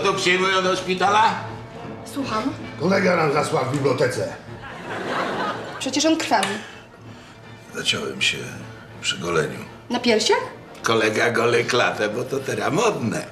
tu przyjmują do szpitala? Słucham. Kolega nam zasłał w bibliotece. Przecież on krwawi. Zaciąłem się przy goleniu. Na piersiach? Kolega gole klatę, bo to teraz modne.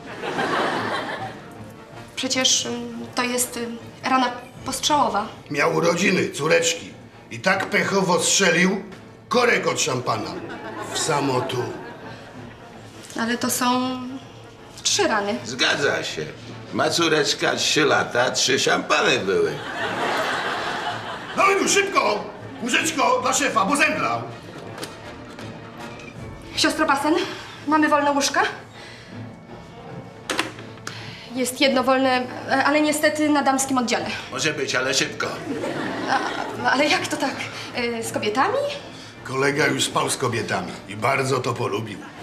Przecież to jest rana postrzałowa. Miał urodziny, córeczki. I tak pechowo strzelił korek od szampana. W samo tu. Ale to są 3 rany. Zgadza się. Ma córeczka 3 lata, 3 szampany były. No już szybko! Łóżeczko dla szefa, bo zemdlał. Siostro Basen, mamy wolne łóżka? Jest jedno wolne, ale niestety na damskim oddziale. Może być, ale szybko. Ale jak to tak? Z kobietami? Kolega już spał z kobietami i bardzo to polubił.